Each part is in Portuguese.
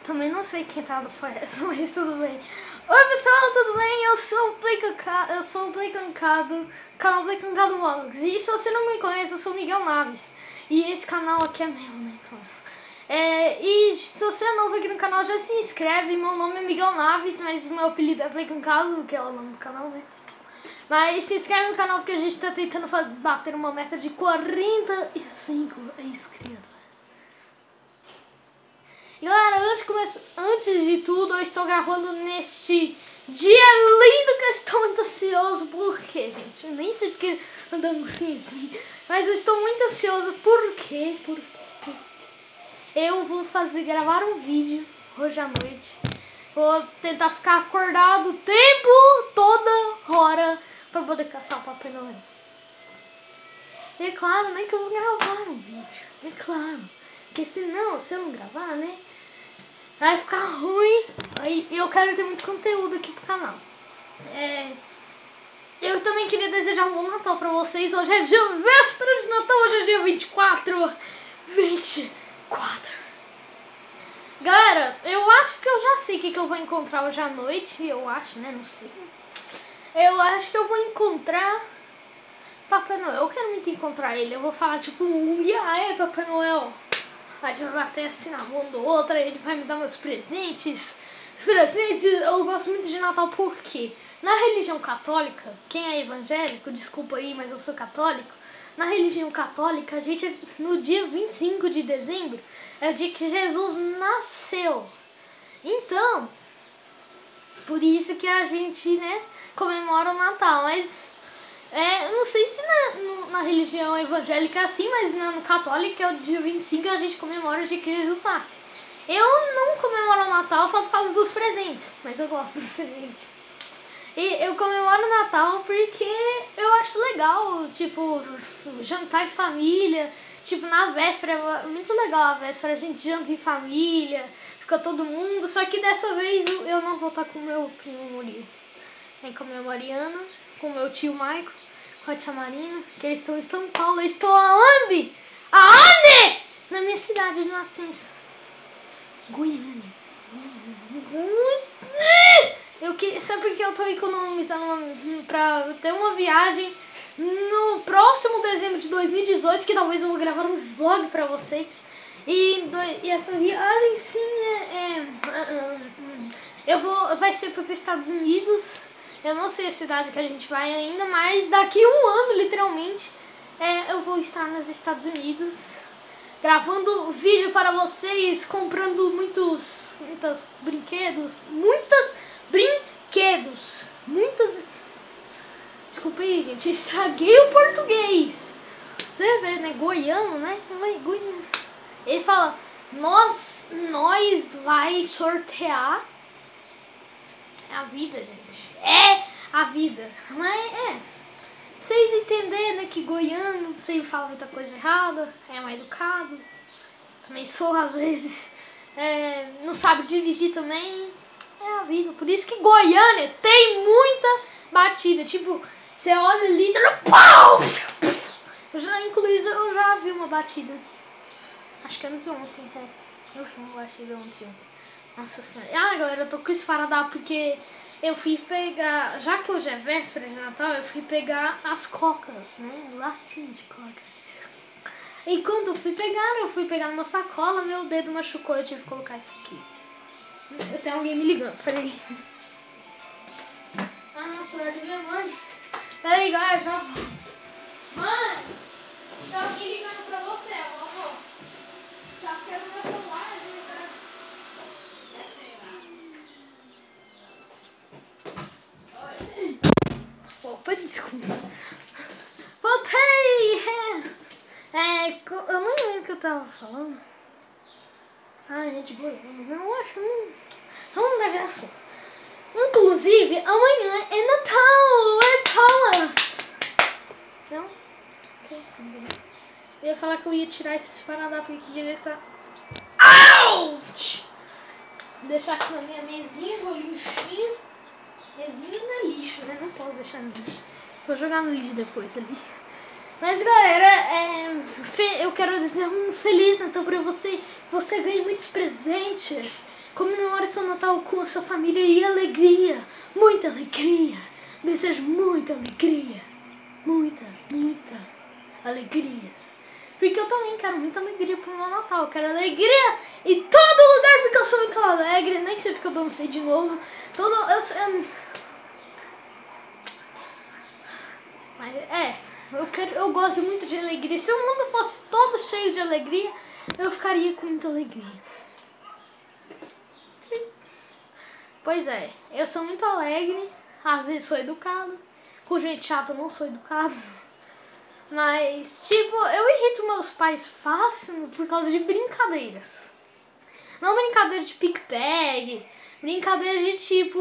Também não sei que entrada foi essa, mas tudo bem. Oi pessoal, tudo bem? Eu sou o Play Cancado, canal Play Cancado Vlogs. E se você não me conhece, eu sou o Miguel Naves. E esse canal aqui é meu, né? E se você é novo aqui no canal, já se inscreve. Meu nome é Miguel Naves, mas meu apelido é Play Cancado, que é o nome do canal, né? Mas se inscreve no canal porque a gente tá tentando bater uma meta de 45 inscritos. Galera, antes de tudo, eu estou gravando neste dia lindo que eu estou muito ansioso. Por quê, gente? Eu nem sei porque andando assim, mas eu estou muito ansioso. Por quê? Eu vou gravar um vídeo hoje à noite. Vou tentar ficar acordado o tempo, toda hora, para poder caçar o Papai Noel. É claro, né, que eu vou gravar um vídeo. É claro. Porque senão, se eu não gravar, né, vai ficar ruim. Aí eu quero ter muito conteúdo aqui pro canal. Eu também queria desejar um bom Natal pra vocês. Hoje é dia véspera de Natal, hoje é dia 24. Galera, eu acho que eu já sei o que eu vou encontrar hoje à noite. Eu acho, né? Não sei. Eu acho que eu vou encontrar Papai Noel. Eu quero muito encontrar ele. Eu vou falar tipo, e aí, Papai Noel? A gente vai bater assim na mão do outro, ele vai me dar meus presentes. Eu gosto muito de Natal porque na religião católica, quem é evangélico, desculpa aí, mas eu sou católico. Na religião católica, a gente, no dia 25 de dezembro, é o dia que Jesus nasceu. Então, por isso que a gente, né, comemora o Natal. Mas não sei se na religião evangélica é assim, mas no católico é o dia 25 a gente comemora o dia que Jesus nasce. Eu não comemoro o Natal só por causa dos presentes, mas eu gosto dos presentes. E eu comemoro o Natal porque eu acho legal, tipo, jantar em família. Tipo, na véspera, é muito legal a véspera, a gente janta em família, fica todo mundo. Só que dessa vez eu não vou estar com o meu primo Murilo, nem com a minha Mariana, com o meu tio Maico, com a tia Marina, que eles estão em São Paulo. Eu estou aonde? Aonde? Na minha cidade de nascença, Goiânia. Sabe por que eu tô economizando pra ter uma viagem no próximo dezembro de 2018, que talvez eu vou gravar um vlog pra vocês. E essa viagem sim vai ser pros Estados Unidos. Eu não sei a cidade que a gente vai ainda, mas daqui um ano, literalmente, eu vou estar nos Estados Unidos gravando vídeo para vocês, comprando muitos brinquedos. Desculpa aí, gente, eu estraguei o português. Você vê, né? Goiano, né? Não é goiano. Ele fala, nós vai sortear. É a vida, gente. É a vida. Mas pra vocês entenderem, né, que goiano sempre fala muita coisa errada, é mal educado. Também sou, às vezes. Não sabe dirigir também. É a vida. Por isso que Goiânia tem muita batida. Tipo, você olha ali, pau! Eu já vi uma batida. Acho que anteontem, eu vi uma batida ontem. Nossa senhora. Galera, eu tô com esparadrapo porque eu fui pegar, já que hoje é véspera de Natal, eu fui pegar as cocas, né? Latinha de coca. E quando eu fui pegar numa sacola, meu dedo machucou, eu tive que colocar isso aqui. Tem alguém me ligando, peraí. Não, celular da minha mãe. Peraí, galera, já volto. Mãe, tá alguém ligando pra você, amor. Já quero meu celular, Opa, desculpa. Voltei! Eu não lembro o que eu tava falando. Gente, Goiânia. Eu acho. Vamos dar graça. Inclusive, amanhã é Natal! É Palas! Não? Ok, tudo bem. Eu ia falar que eu ia tirar esses paradapos aqui que ele tá. Ouch! Vou deixar aqui na minha mesinha no lixinho. Mesinha não é lixo, né? Não posso deixar no lixo. Vou jogar no lixo depois ali. Mas galera, eu quero dizer um Feliz Natal pra você. Você ganhe muitos presentes. Comemore seu Natal com a sua família e alegria. Muita alegria. Desejo muita alegria. Muita alegria. Porque eu também quero muita alegria pro meu Natal. Eu quero alegria em todo lugar porque eu sou muito alegre. Nem sei porque eu dancei de novo. Mas eu gosto muito de alegria. Se o mundo fosse todo cheio de alegria, eu ficaria com muita alegria. Pois é, eu sou muito alegre. Às vezes sou educado. Com gente chata eu não sou educado. Mas, tipo, eu irrito meus pais fácil por causa de brincadeiras. Não brincadeira de pique-pegue. Brincadeira de tipo...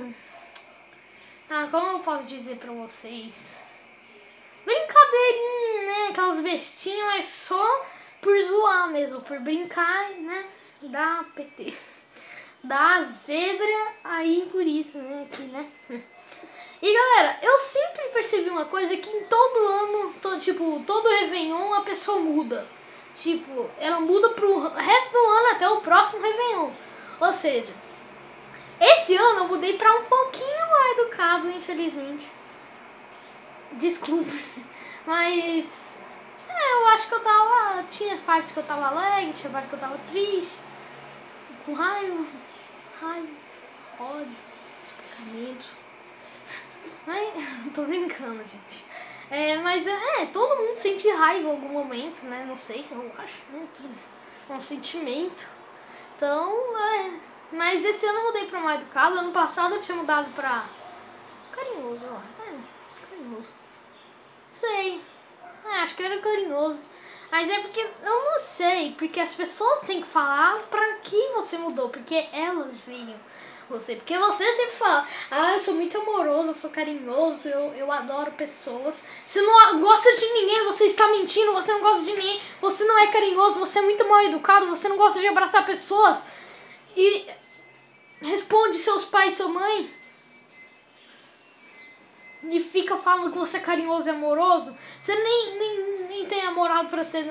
como eu posso dizer pra vocês? Brincadeirinha, né? Aquelas bestinhas, mas só por zoar mesmo. Por brincar, né? Dá PT. Dá zebra aí por isso, né? Aqui, né? E galera, eu sempre percebi uma coisa que em todo ano, todo Réveillon a pessoa muda. Tipo, ela muda pro resto do ano até o próximo Réveillon. Ou seja, esse ano eu mudei pra um pouquinho mais educado, infelizmente. Desculpe. Mas eu acho que eu tava... Tinha as partes que eu tava alegre, tinha partes que eu tava triste. Com raiva, ódio, espancamento. Tô brincando, gente. Mas todo mundo sente raiva em algum momento, né? Não sei, eu acho. Né? É um sentimento. Então, mas esse ano eu mudei pra mais educado. Ano passado eu tinha mudado pra carinhoso, ó. Carinhoso. Sei. Acho que era carinhoso. Mas é porque, eu não sei, porque as pessoas têm que falar pra que você mudou, porque elas veem você. Porque você sempre fala, eu sou muito amoroso, eu sou carinhoso, eu adoro pessoas. Você não gosta de ninguém, você está mentindo, você não gosta de ninguém, você não é carinhoso, você é muito mal educado, você não gosta de abraçar pessoas. E responde seus pais, sua mãe. E fica falando que você é carinhoso e amoroso. Você nem tem namorado pra ter...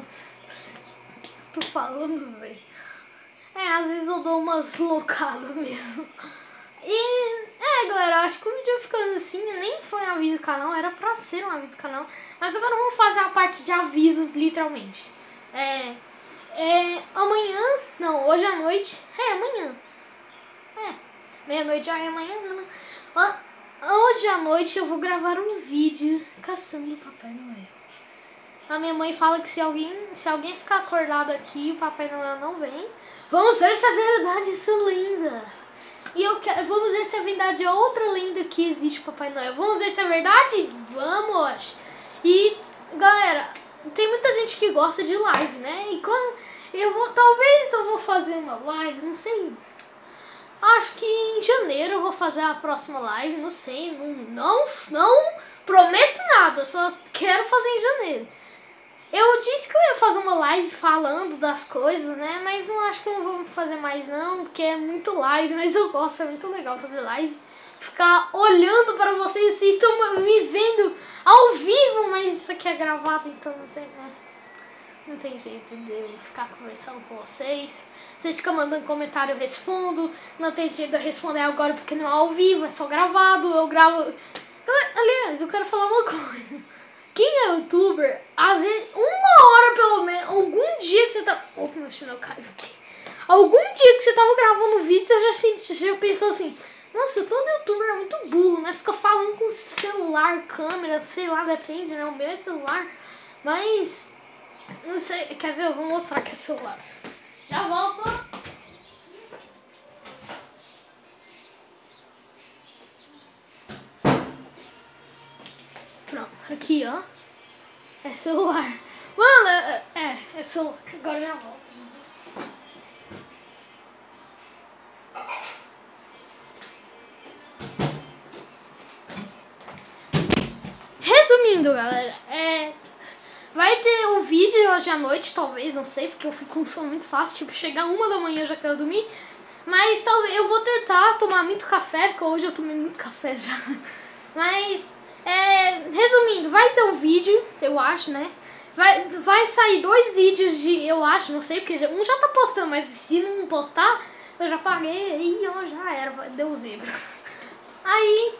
tô falando, velho. Às vezes eu dou umas loucadas mesmo. E, galera, acho que o vídeo ficando assim nem foi um aviso do canal. Era pra ser um aviso do canal. Mas agora vamos fazer a parte de avisos, literalmente. Amanhã... Não, hoje à noite... amanhã. Meia-noite já é amanhã, né? Hoje à noite eu vou gravar um vídeo caçando o Papai Noel. A minha mãe fala que se alguém ficar acordado aqui, o Papai Noel não vem. Vamos ver se é verdade essa lenda. E vamos ver se é verdade a outra lenda que existe o Papai Noel. Vamos ver se é verdade? Vamos! E, galera, tem muita gente que gosta de live, né? E quando talvez eu vou fazer uma live, não sei... Acho que em janeiro eu vou fazer a próxima live, não sei, não prometo nada, eu só quero fazer em janeiro. Eu disse que eu ia fazer uma live falando das coisas, né, mas não acho que eu não vou fazer mais não, porque é muito live, mas eu gosto, é muito legal fazer live. Ficar olhando para vocês, vocês estão me vendo ao vivo, mas isso aqui é gravado, então não tem jeito de eu ficar conversando com vocês. Vocês ficam mandando comentário, eu respondo. Não tem jeito de eu responder agora porque não é ao vivo, é só gravado. Eu gravo... Aliás, eu quero falar uma coisa. Quem é youtuber, às vezes, 1 hora pelo menos, algum dia que você tá... Opa, meu chinelo caiu aqui. Algum dia que você tava gravando vídeo, você já pensou assim... Nossa, todo youtuber é muito burro, né? Fica falando com celular, câmera, sei lá, depende, né? O meu é celular. Mas... Não sei, quer ver? Eu vou mostrar que é celular. Já volto. Pronto, aqui ó. É celular. Mano, é celular. Agora já volto. Resumindo, galera, vai ter o vídeo hoje à noite, talvez, não sei, porque eu fico com sono muito fácil, tipo, chegar 1 da manhã eu já quero dormir. Mas talvez eu vou tentar tomar muito café, porque hoje eu tomei muito café já. Mas, resumindo, vai ter um vídeo, eu acho, né? Vai sair 2 vídeos eu acho, não sei, porque um já tá postando, mas se não postar, eu já paguei, aí ó, já era, deu zebra. Aí,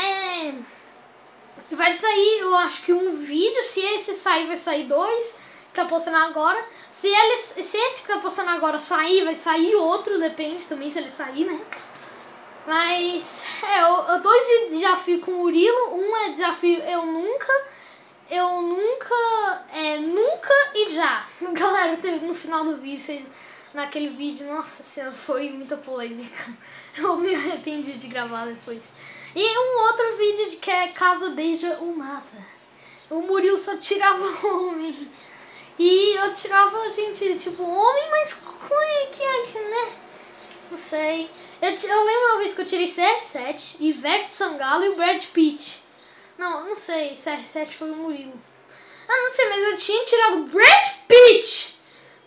vai sair, eu acho que um vídeo, se esse sair, vai sair 2, que tá postando agora. Se esse que tá postando agora sair, vai sair outro, depende também se ele sair, né? Mas, 2 de desafio com o Murilo, um é desafio nunca e já. Galera, no final do vídeo, naquele vídeo, nossa senhora, foi muita polêmica. Eu me arrependi de gravar depois. E um outro vídeo que é Casa Beija o Mata. O Murilo só tirava homem. E eu tirava, gente, tipo, homem, mas como é que é, né? Não sei. Eu lembro uma vez que eu tirei CR7, Ivete Sangalo e o Brad Pitt. Não sei, CR7 foi o Murilo. Não sei, mas eu tinha tirado Brad Pitt.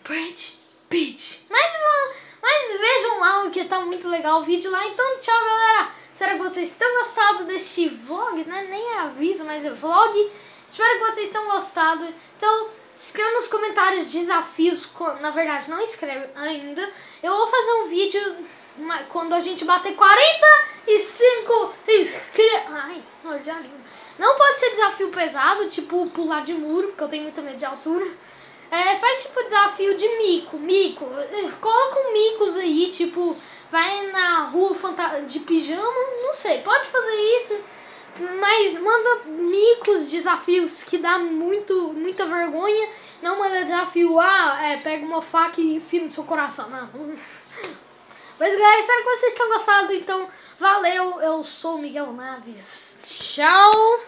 Mas vejam lá, que tá muito legal o vídeo lá. Então, tchau, galera. Espero que vocês tenham gostado deste vlog, né? Nem é aviso, mas é vlog. Espero que vocês tenham gostado. Então, escreva nos comentários desafios. Na verdade, não escreve ainda. Eu vou fazer um vídeo quando a gente bater 45 inscritos. Ai, já lindo. Não pode ser desafio pesado, tipo pular de muro, porque eu tenho muito medo de altura. Faz tipo desafio de mico. Coloca micos aí, tipo, vai na rua de pijama, não sei, pode fazer isso. Mas manda micos, desafios que dá muita vergonha. Não manda desafio, pega uma faca e enfia no seu coração, não. Mas galera, espero que vocês tenham gostado, então valeu, eu sou o Miguel Naves, tchau!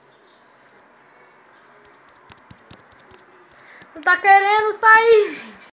Não tá querendo sair, gente.